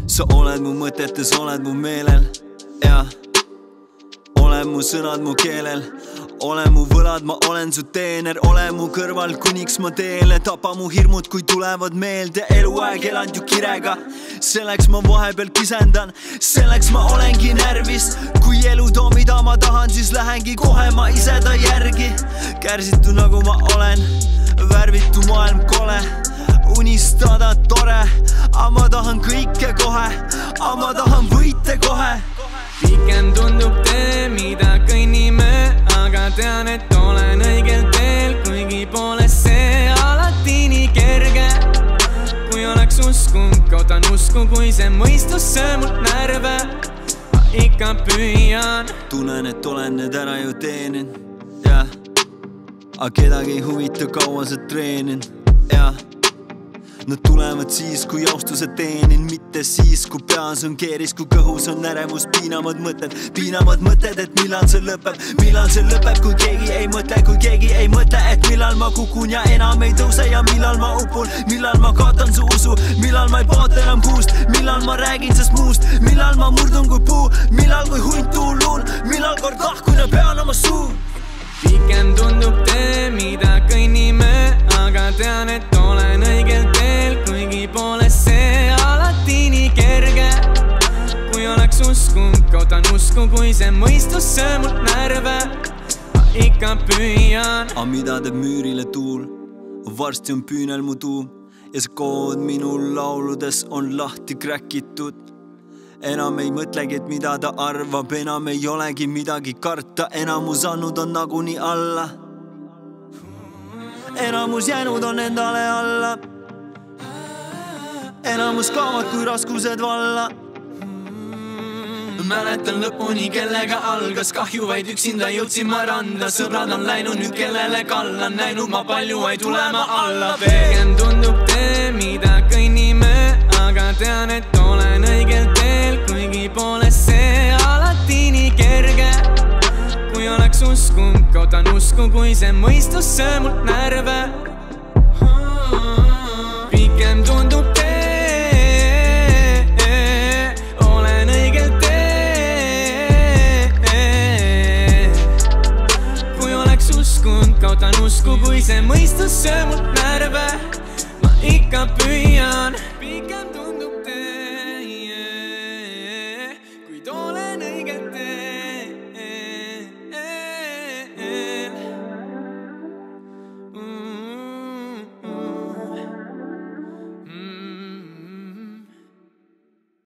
Sa oled mu mõtetes, oled mu meelel ja oled mu sõnad mu keelel. Ole mu võlad, ma olen su teener. Ole mu kõrval, kuniks ma teele. Tapa mu hirmud, kui tulevad meelde. Eluaeg elad ju kirega, selleks ma vahepeal kisendan. Selleks ma olengi närvis. Kui elu too, mida ma tahan, siis lähengi kohe ma ise ta järgi. Kärsitu nagu ma olen, värvitu maailm kole. Unistada tore, aga ma tahan kõike kohe. Aga ma tahan võite kohe. Pikem tundub tee, mida kõnnime, aga tean, et olen õigel teel, kuigi pole see alati nii kerge. Kui oleks uskunud, kaotan usku, kui see mõistus söömult närve, ma ikka püüan. Tunnen, et olen need ära ju teenin, jah. Aga kedagi ei huvita, kaua sa treenin, jah. Nad tulevad siis, kui austuse teenin, mitte siis, kui peas on keeris, kui kõhus on närevus, piinamad mõtted, et millal see lõpeb. Millal see lõpeb, kui keegi ei mõtle, et millal ma kukun ja enam ei tõuse ja millal ma upun. Millal ma kaotan su usu, millal ma ei poota enam kuust, millal ma räägin sest muust, millal ma murdun kui puu, millal kui hunt tuulun, millal kord lahkun ja pean oma suu. Pikem tundub tee, mida kõnnime, aga tean, et olen õigel teel, kuigi pole see alati nii kerge. Kui oleks uskunud, kaotan usku, kui see mõistus söömult närve, ma ikka püüan. A mida teeb müürile tuul, varsti on püünel mu tuum ja see kood minu lauludes on lahti kräkitud. Enam ei mõtlegi, et mida ta arvab, enam ei olegi midagi karta. Enamus annud on naguni alla, enamus jäänud on endale alla, enamus kaovad, kui raskused valla. Mäletan lõpuni, kellega algas kahju, vaid üksinda jõudsin ma randa. Sõbrad on läinud nüüd, kellele kallan, näinud ma palju, ei tule ma alla. Pikem tundub tee, mida kõnnime, aga tean, et olen õigel teel, kuigi pole see alati nii kerge. Kui oleks uskunud, kaotan usku, kui see mõistus söömult närve. Pikem tundub tee, olen õigel teel. Kui oleks uskunud, kaotan usku, kui see mõistus söömult närve, ma ikka püüan.